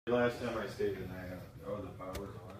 Last time I stayed the night, oh, the power was on.